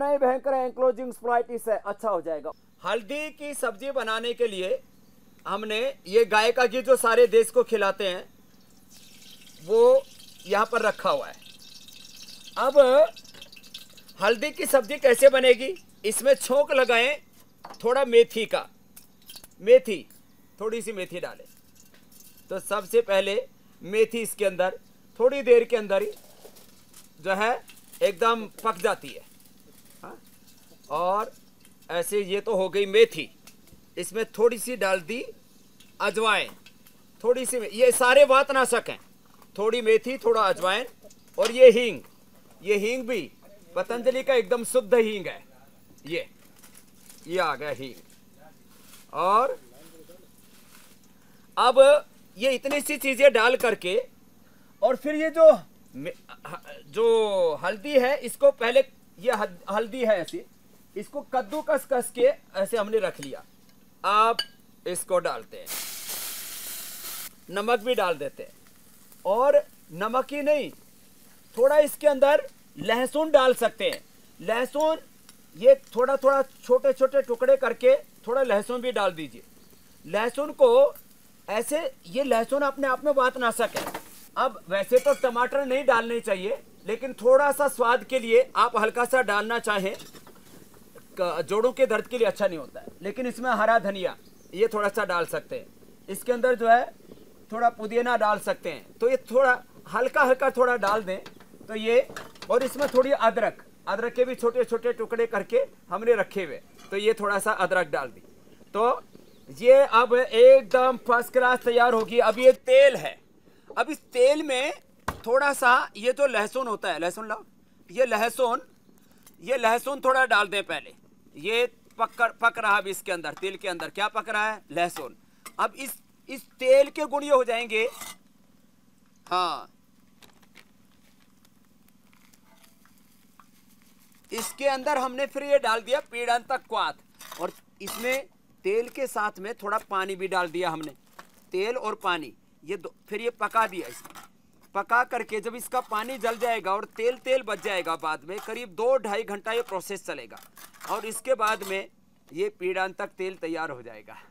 जितना ही भयंकर एंक्लोजिंग स्प्लाइटिस है अच्छा हो जाएगा। हल्दी की सब्जी बनाने के लिए हमने ये गाय का घी जो सारे देश को खिलाते हैं वो यहाँ पर रखा हुआ है। अब हल्दी की सब्जी कैसे बनेगी, इसमें छोंक लगाएं थोड़ा मेथी का, मेथी थोड़ी सी मेथी डालें। तो सबसे पहले मेथी इसके अंदर थोड़ी देर के अंदर ही जो है एकदम पक जाती है। हाँ? और ऐसे ये तो हो गई मेथी, इसमें थोड़ी सी डाल दी अजवाइन, थोड़ी सी, ये सारे वातनाशक हैं, थोड़ी मेथी थोड़ा अजवाइन और ये हींग, ये हींग भी पतंजलि का एकदम शुद्ध हींग है। ये आ गया हींग। और अब ये इतनी सी चीजें डाल करके और फिर ये जो हल्दी है इसको पहले, ये हल्दी है ऐसी, इसको कद्दूकस कस के ऐसे हमने रख लिया। अब इसको डालते हैं, नमक भी डाल देते हैं। और नमक ही नहीं, थोड़ा इसके अंदर लहसुन डाल सकते हैं। लहसुन ये थोड़ा थोड़ा छोटे छोटे टुकड़े करके थोड़ा लहसुन भी डाल दीजिए। लहसुन को ऐसे, ये लहसुन अपने आप में वातनाशक है। अब वैसे तो टमाटर नहीं डालने चाहिए, लेकिन थोड़ा सा स्वाद के लिए आप हल्का सा डालना चाहें, जोड़ों के दर्द के लिए अच्छा नहीं होता है। लेकिन इसमें हरा धनिया ये थोड़ा सा डाल सकते हैं। इसके अंदर जो है थोड़ा पुदीना डाल सकते हैं। तो ये थोड़ा हल्का हल्का थोड़ा डाल दें तो ये, और इसमें थोड़ी अदरक, अदरक के भी छोटे छोटे टुकड़े करके हमने रखे हुए, तो ये थोड़ा सा अदरक डाल दी। तो ये अब एकदम फर्स्ट क्लास तैयार होगी। अब ये तेल है, अब इस तेल में थोड़ा सा ये जो लहसुन होता है, लहसुन लाओ, ये लहसुन थोड़ा डाल दें पहले। ये पक रहा है इसके अंदर, तेल के अंदर क्या पक रहा है, लहसुन। अब इस तेल के गुण ये हो जाएंगे। हाँ, इसके अंदर हमने फिर ये डाल दिया पीड़ांतक क्वाथ, और इसमें तेल के साथ में थोड़ा पानी भी डाल दिया हमने, तेल और पानी ये फिर ये पका दिया। इसमें पका करके जब इसका पानी जल जाएगा और तेल बच जाएगा, बाद में करीब 2-2.5 घंटा ये प्रोसेस चलेगा और इसके बाद में ये पीड़ांतक तेल तैयार हो जाएगा।